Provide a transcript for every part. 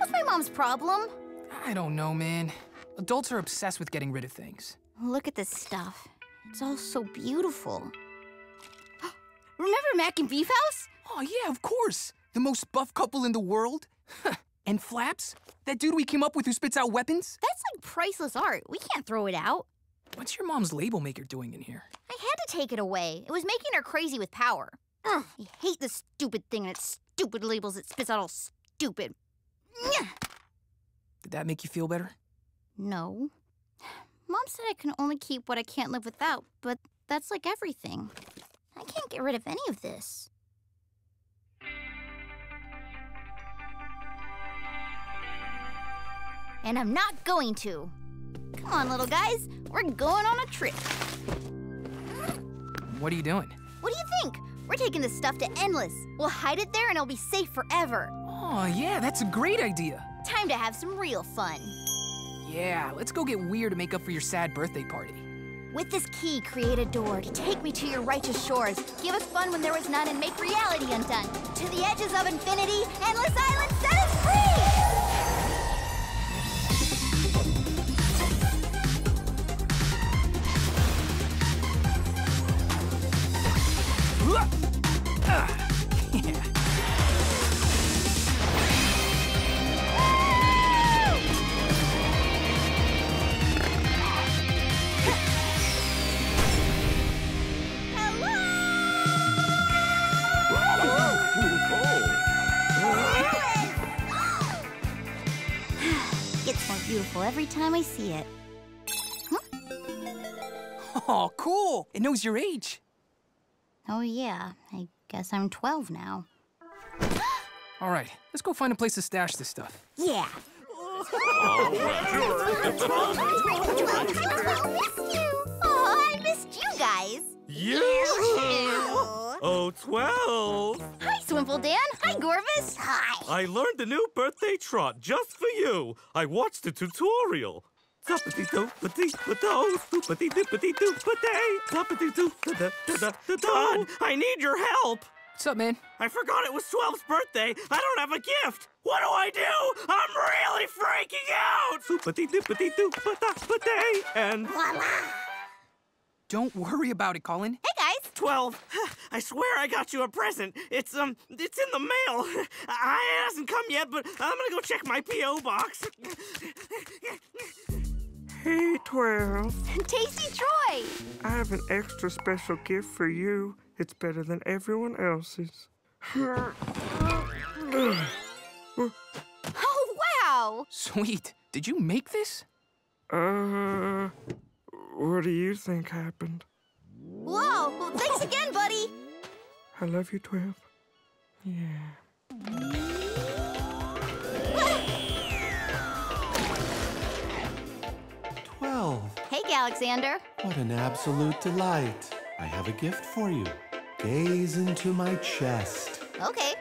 What's my mom's problem? I don't know, man. Adults are obsessed with getting rid of things. Look at this stuff. It's all so beautiful. Remember Mac and Beef House? Oh, yeah, of course. The most buff couple in the world. And Flaps? That dude we came up with who spits out weapons? That's like priceless art. We can't throw it out. What's your mom's label maker doing in here? I had to take it away. It was making her crazy with power. Ugh, I hate this stupid thing and its stupid labels it spits out all stupid. Did that make you feel better? No. Mom said I can only keep what I can't live without, but that's like everything. I can't get rid of any of this. And I'm not going to. Come on, little guys. We're going on a trip. What are you doing? What do you think? We're taking this stuff to Endless. We'll hide it there and it'll be safe forever. Oh, yeah, that's a great idea. Time to have some real fun. Yeah, let's go get weird to make up for your sad birthday party. With this key, create a door to take me to your righteous shores. Give us fun when there was none and make reality undone. To the edges of infinity, Endless Island set us free! Yeah. Gets more beautiful every time I see it. Oh, cool. It knows your age. Oh yeah, I guess I'm 12 now. All right, let's go find a place to stash this stuff. Yeah. Oh, I missed you guys. You? Oh, 12. Hi, Swimple Dan. Hi, Gorvis. Hi. I learned the new birthday trot just for you. I watched the tutorial. Don, I need your help. What's up, man? I forgot it was 12's birthday. I don't have a gift. What do I do? I'm really freaking out. And Voila. Don't worry about it, Colin. Hey, guys. 12. I swear I got you a present. It's in the mail. It hasn't come yet, but I'm gonna go check my P.O. box. Hey, 12. Tasty Troy. I have an extra special gift for you. It's better than everyone else's. Oh, wow. Sweet. Did you make this? What do you think happened? Whoa. Well, thanks again, buddy. I love you, 12. Yeah. 12. Hey, Alexander. What an absolute delight. I have a gift for you. Gaze into my chest. Okay.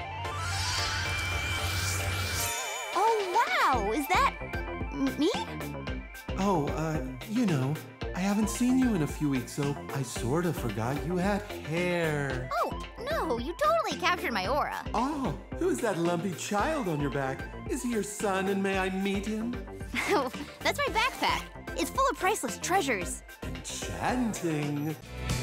Oh, wow. Is that me? Oh, you know, I haven't seen you in a few weeks, so I sort of forgot you had hair. Oh, no. You totally captured my aura. Oh, who's that lumpy child on your back? Is he your son, and may I meet him? That's my backpack. It's full of priceless treasures. Enchanting.